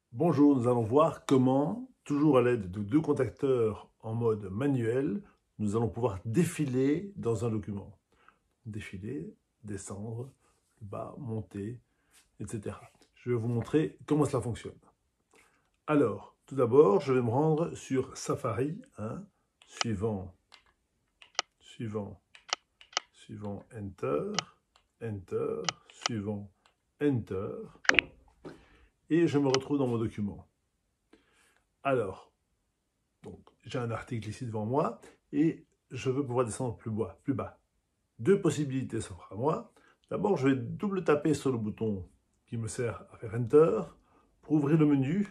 Bonjour, nous allons voir comment, toujours à l'aide de deux contacteurs en mode manuel, nous allons pouvoir défiler dans un document. Défiler, descendre, bas, monter, etc. Je vais vous montrer comment cela fonctionne. Alors, tout d'abord, je vais me rendre sur Safari, suivant, Enter, Enter, suivant, Enter, et je me retrouve dans mon document. Alors, j'ai un article ici devant moi et je veux pouvoir descendre plus bas. Deux possibilités s'offrent à moi. D'abord, je vais double taper sur le bouton qui me sert à faire Enter pour ouvrir le menu.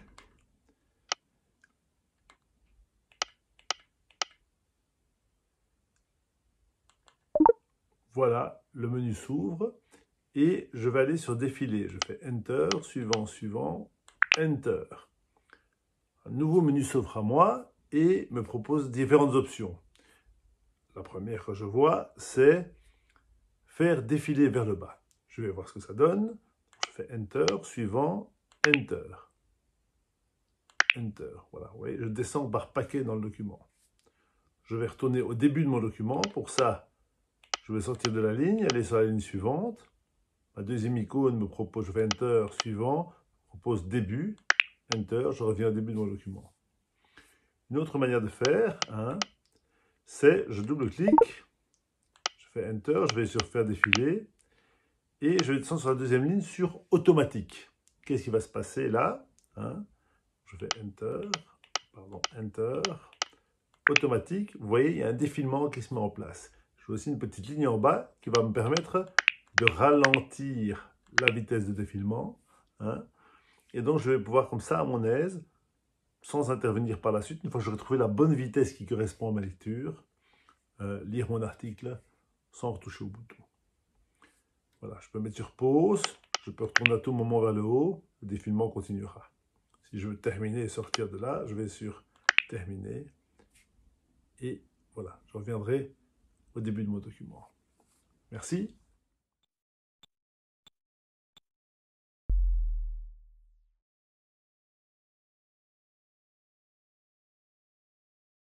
Voilà, le menu s'ouvre et je vais aller sur Défiler. Je fais Enter, suivant, Enter. Un nouveau menu s'offre à moi et me propose différentes options. La première que je vois, c'est faire défiler vers le bas. Je vais voir ce que ça donne. Je fais Enter, suivant, Enter. Enter. Voilà, vous voyez, je descends par paquet dans le document. Je vais retourner au début de mon document. Pour ça, je vais sortir de la ligne, aller sur la ligne suivante. Ma deuxième icône me propose, je fais Enter, suivant, propose début, Enter, je reviens au début de mon document. Une autre manière de faire, c'est je double-clique, je fais Enter, je vais sur faire défiler, et je descends sur la deuxième ligne sur automatique. Qu'est-ce qui va se passer là? Je fais Enter, automatique. Vous voyez, il y a un défilement qui se met en place. J'ai aussi une petite ligne en bas qui va me permettre de ralentir la vitesse de défilement. Et donc, je vais pouvoir comme ça, à mon aise, sans intervenir par la suite, une fois que j'aurai trouvé la bonne vitesse qui correspond à ma lecture, lire mon article sans retoucher au bouton. Voilà, je peux mettre sur pause, je peux retourner à tout moment vers le haut, le défilement continuera. Si je veux terminer et sortir de là, je vais sur terminer. Et voilà, je reviendrai au début de mon document. Merci.